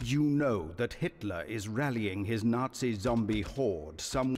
You know that Hitler is rallying his Nazi zombie horde some...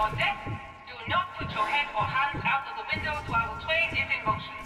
on deck. Do not put your head or hands out of the window while the train is in motion.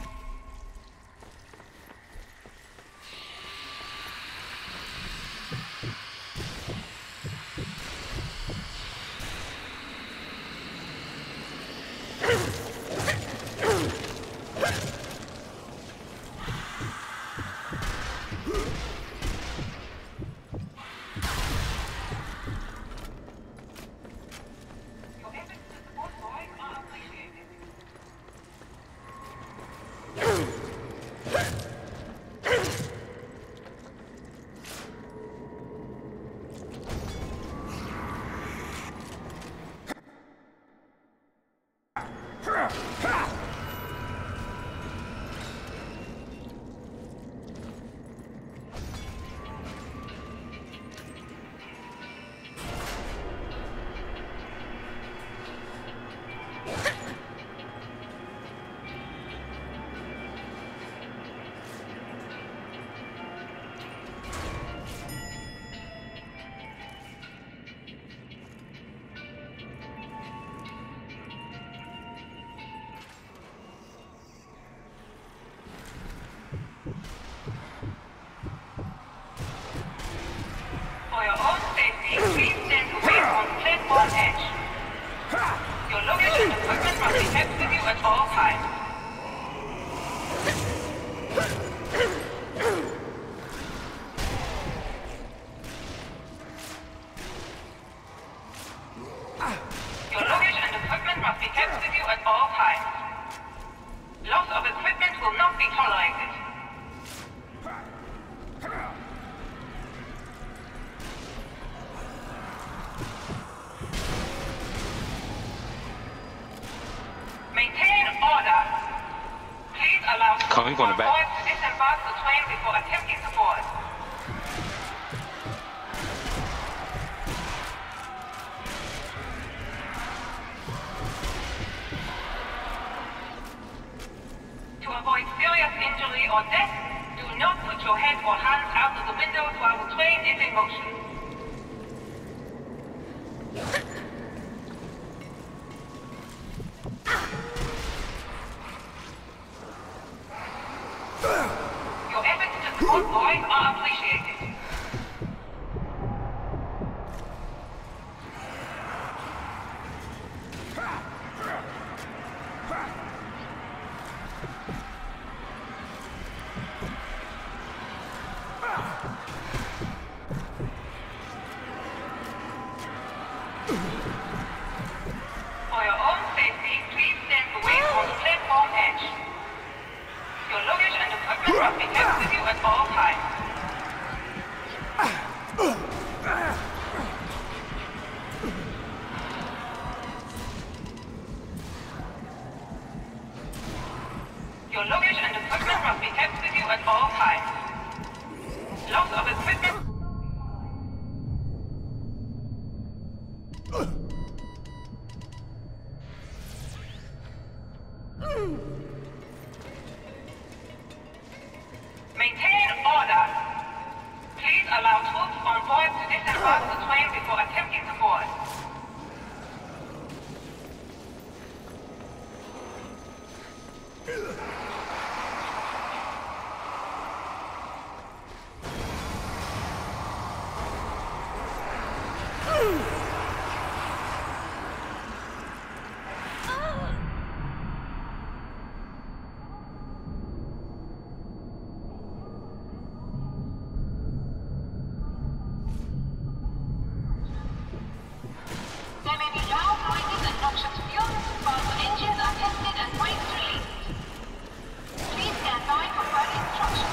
For your own safety, please stand away from the platform edge. Your luggage and equipment must be kept with you at all times. Your luggage and equipment must be kept with you at all times. Loss of equipment will not be tolerated. Maintain order. Please allow Kane going back. convoys to disembark the train before attempting to board. To avoid serious injury or death, do not put your head or hands out of the window while the train is in motion. Your efforts to support boys are appreciated. For your own safety, please stand away from the platform edge. Your luggage and equipment must be kept with you at all times. Your luggage and equipment must be kept with you at all times. Loss of equipment. Maintain order. Please allow troops on board to disembark the train before attempting to board. There may be loud noises and noxious fumes while the engines are tested and brakes released. Please stand by for further instructions.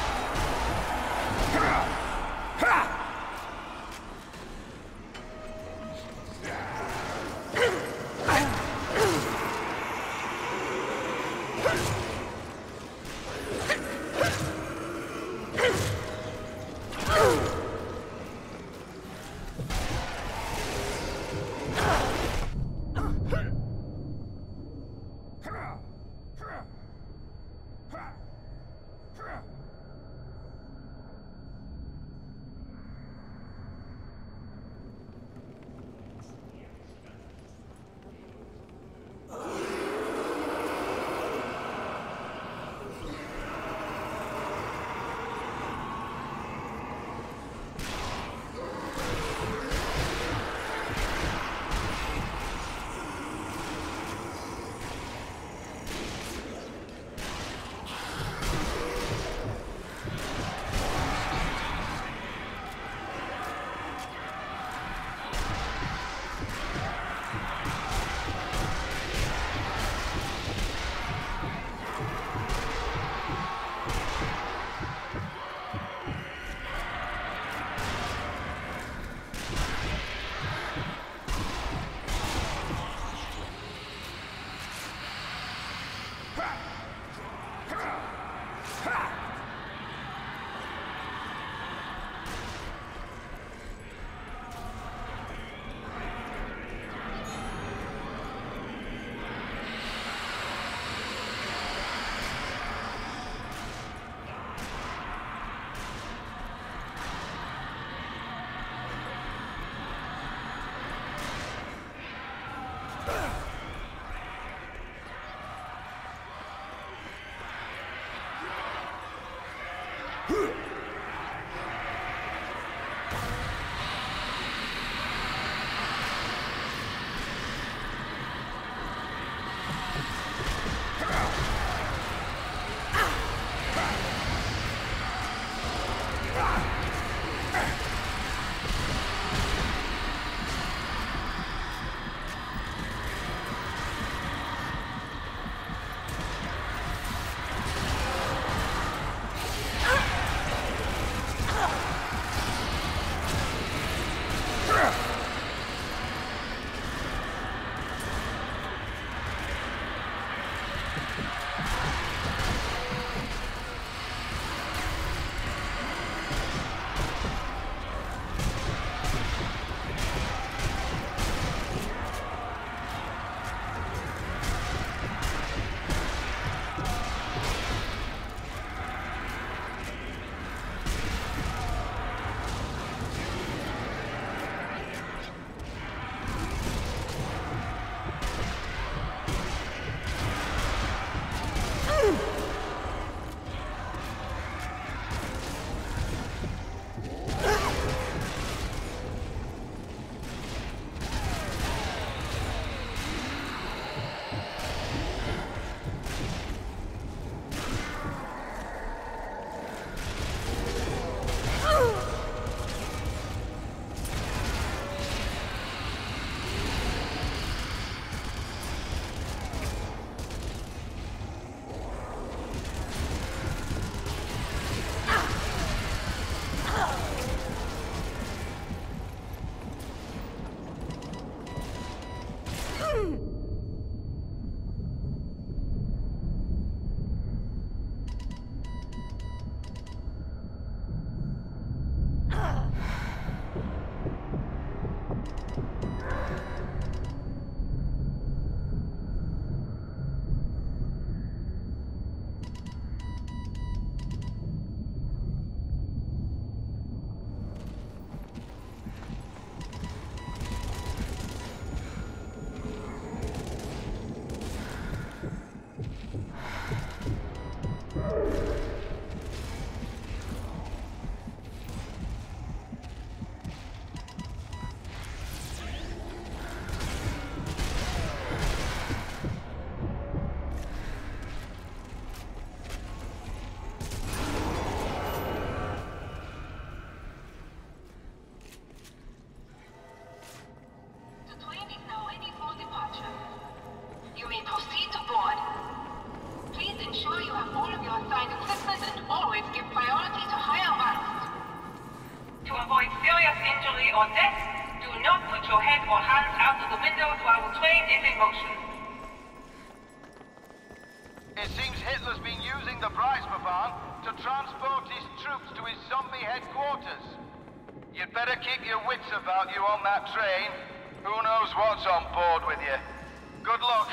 To avoid serious injury or death, do not put your head or hands out of the windows while the train is in motion. It seems Hitler's been using the Preisbahn to transport his troops to his zombie headquarters. You'd better keep your wits about you on that train. Who knows what's on board with you? Good luck.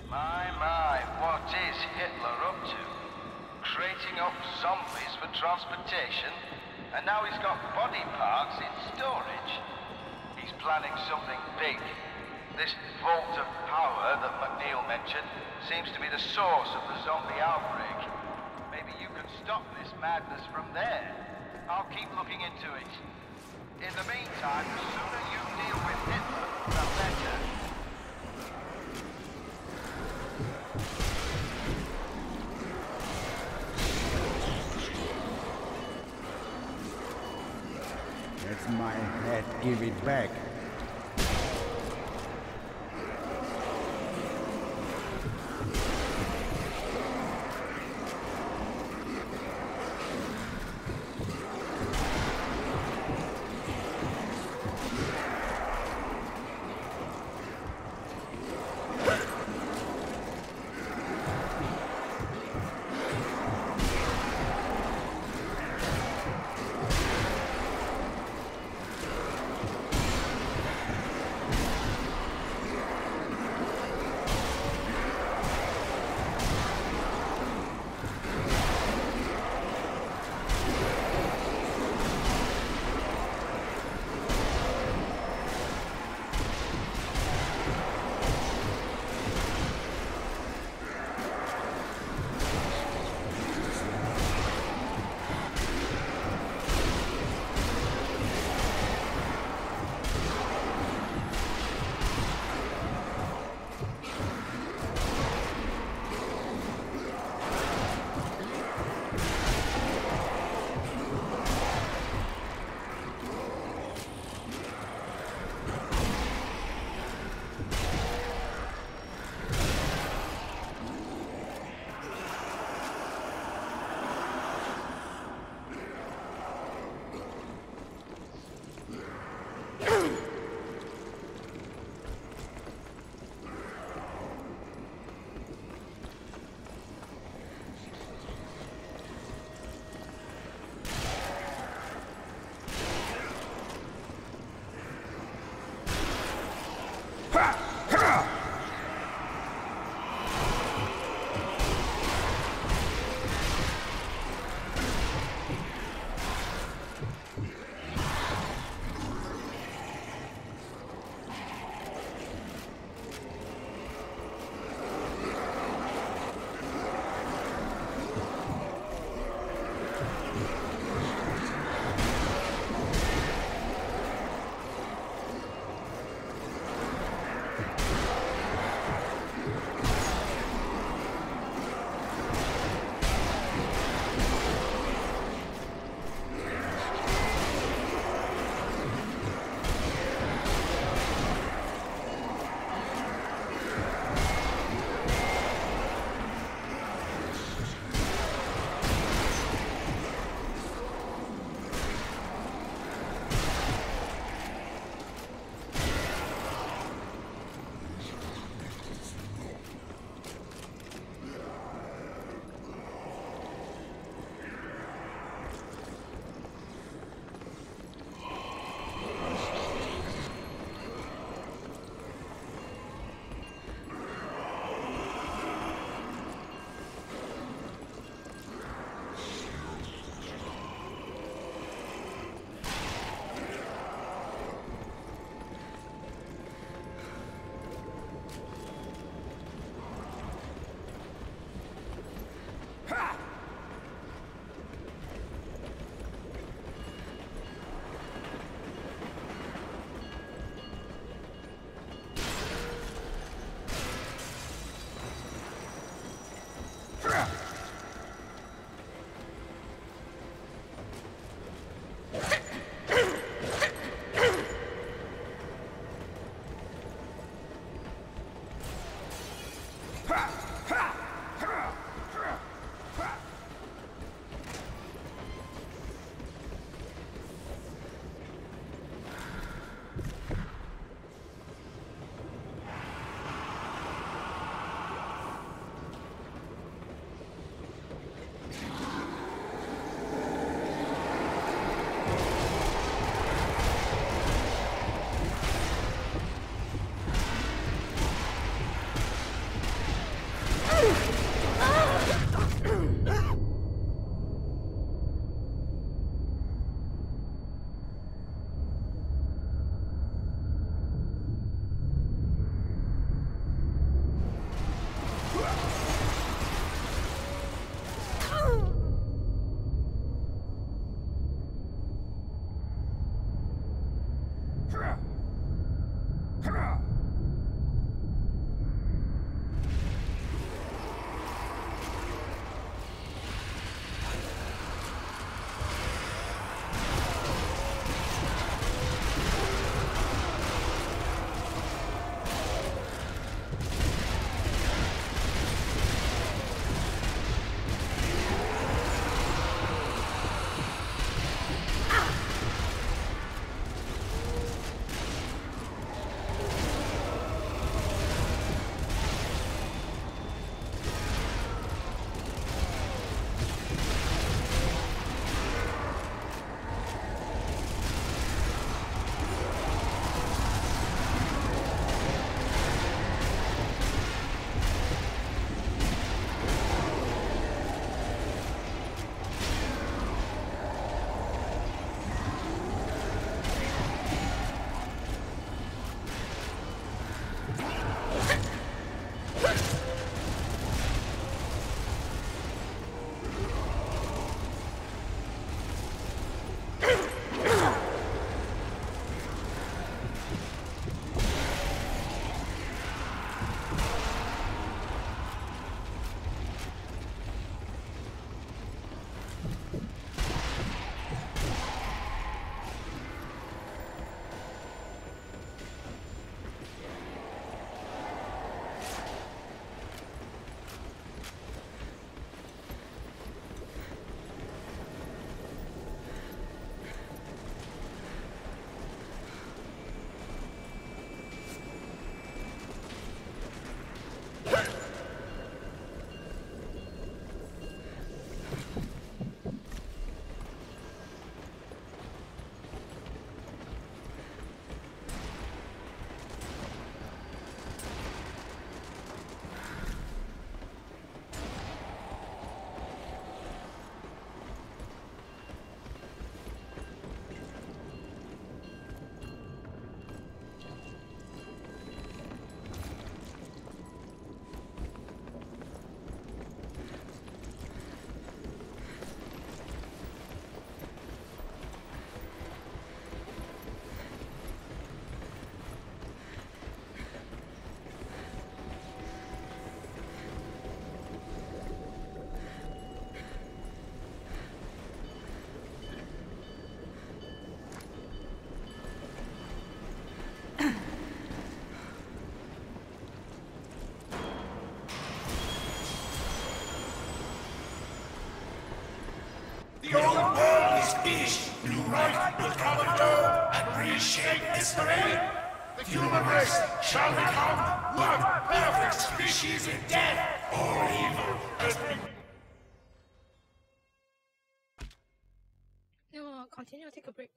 My, what is Hitler up to? Creating up zombies for transportation, and now he's got body parts in storage. He's planning something big. This vault of power that McNeil mentioned seems to be the source of the zombie outbreak. Maybe you can stop this madness from there. I'll keep looking into it. In the meantime, the sooner you deal with Hitler, the better. That's my head. Give it back. The old world is finished. New life will come and go and reshape history. The human race shall become one perfect species in death. All evil has been... No, continue or take a break.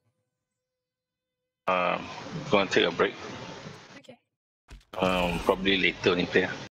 Gonna take a break. Okay. Probably later only play.